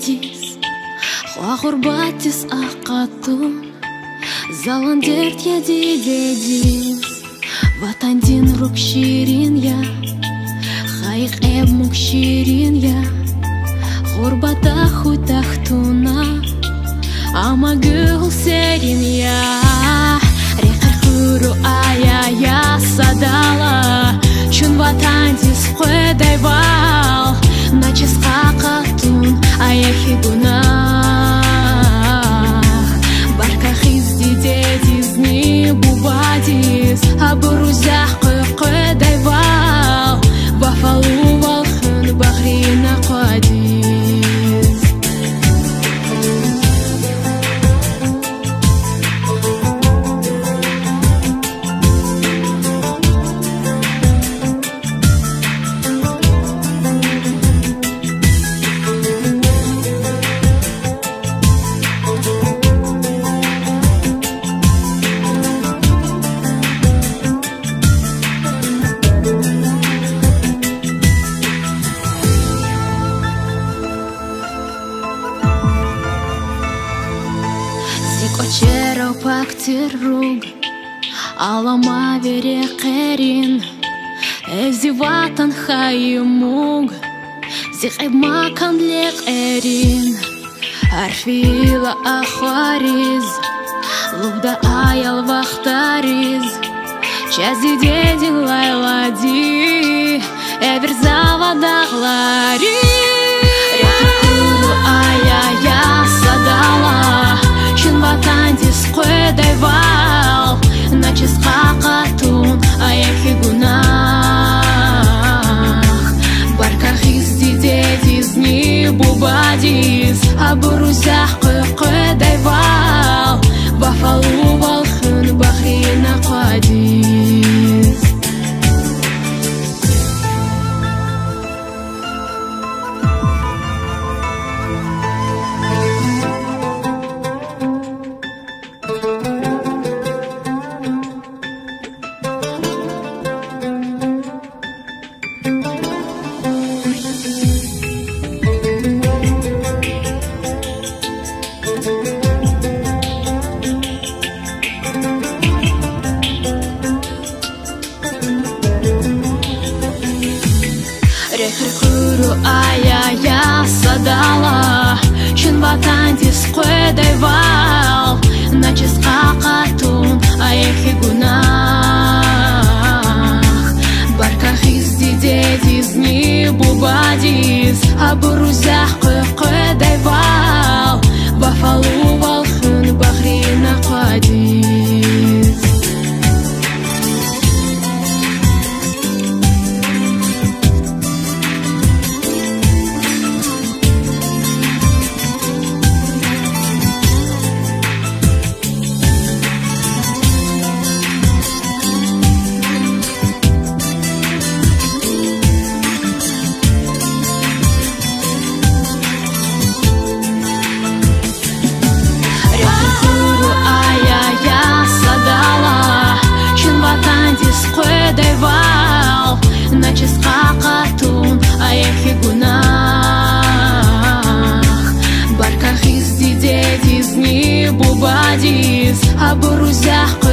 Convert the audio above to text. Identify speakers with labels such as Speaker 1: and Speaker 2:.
Speaker 1: дедис Хуахурбатис ақатун Залан дерт еди дедис Ватандин рук ширин я Хайх мук ширин я Хурбата хутахтуна Ама гул серин я Рехар хуру ая я садала Чун ватандис худайвал Начис қақатун ая хигуна Барка хизди дедизни бубадис Абурузях худайвал Вафалу валхын бахрина қадис Очеро пактируг Алама вере керин Эзиватан хаймуг Зихеб макан лек эрин Арфила ахвариз Лубда аял вахтариз Чази дедин лайлади Эвер завадахлари Рехакуру ая я садала Ватандис худайвал Начис қақатун ая хигунах Барка хизди дедизни бубадис Абурузях худайвал Вафалу валхын бахрина қадис Рехрихуру ая я садала Чун ватандис худайвал Начис қақатун ая хигунах Барка хизди дедизни бубадис Абурузях худайвал Вафалу валхын бахрина қадис худайвал Начис қақатун ая хигунах Барка хизди дедизни бубадис Абурузях